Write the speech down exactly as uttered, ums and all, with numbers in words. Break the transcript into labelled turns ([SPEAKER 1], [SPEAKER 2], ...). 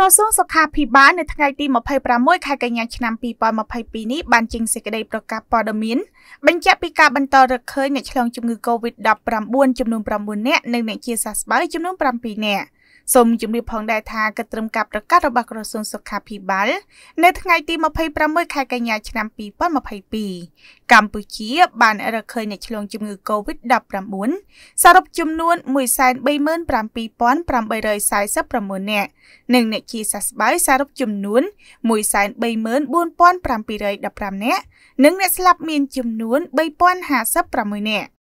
[SPEAKER 1] ក្រសួងសុខាភិបាលនៅថ្ងៃទីยี่สิบหกខែកញ្ញាឆ្នាំยี่สิบยี่สิบสองនេះបានចេញសេចក្តីប្រកាសព័ត៌មានបញ្ជាក់ពីការបន្តរកឃើញអ្នកឆ្លងជំងឺ កូវីដ ដប់ប្រាំបួន ចំនួនប្រាំបួននាក់និងអ្នកជាសះស្បើយចំនួនប្រាំពីរនាក់សូមជម្រាបផងដែរថាគិតត្រឹមការប្រកាសរបស់ក្រសួងសុខាភិបាលនៅថ្ងៃទីยี่สิบหกខែកញ្ញាឆ្នាំยี่สิบยี่สิบสองកម្ពុជាបានរកឃើញអ្នកឆ្លងជំងឺ កូវីដ ដប់ប្រាំបួន សរុបចំនួន មួយសែនបីម៉ឺនប្រាំពីរពាន់ប្រាំបីរយសែសិបប្រាំមួយនាក់និងអ្នកជាសះស្បើយសរុបចំនួន មួយសែនបីម៉ឺនបួនពាន់ប្រាំពីររយដប់ប្រាំនាក់និងអ្នកស្លាប់មានចំនួន បីពាន់ហាសិបប្រាំមួយនាក់